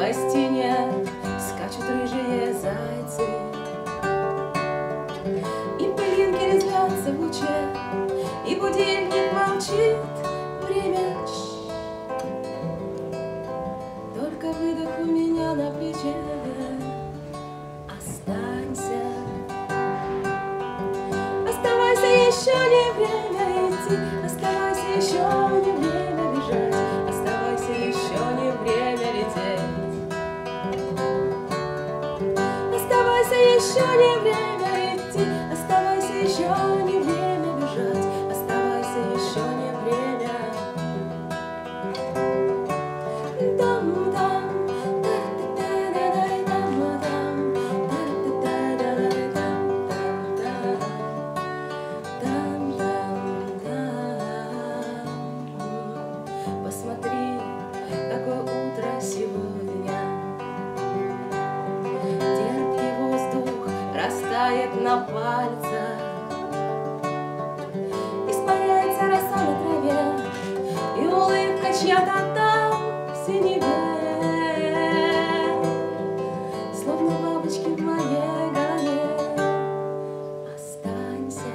гостине скачут рыжие зайцы, и пылинки резвятся в луче, и будильник молчит. Время только выдох у меня на плече. Останься, оставайся, еще не время идти, оставайся, еще не время бежать, оставайся, еще не время лететь, оставайся, еще не время идти, оставайся, еще не время бежать, оставайся, еще не время. Посмотри, какое утро сегодня. Терпкий воздух растает на пальцах, испаряется роса на траве, и улыбка чья-то там в синеве, словно бабочки в моей голове. Останься,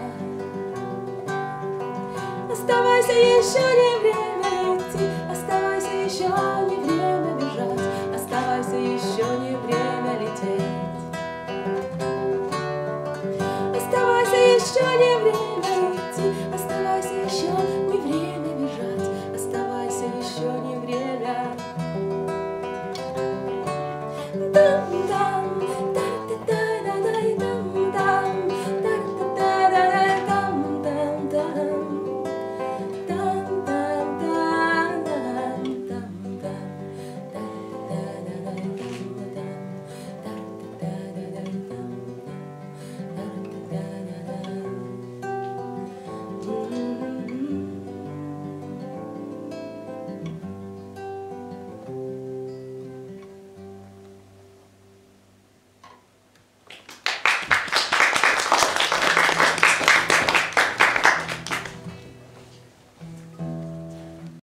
оставайся, еще не время идти, оставайся, еще не время.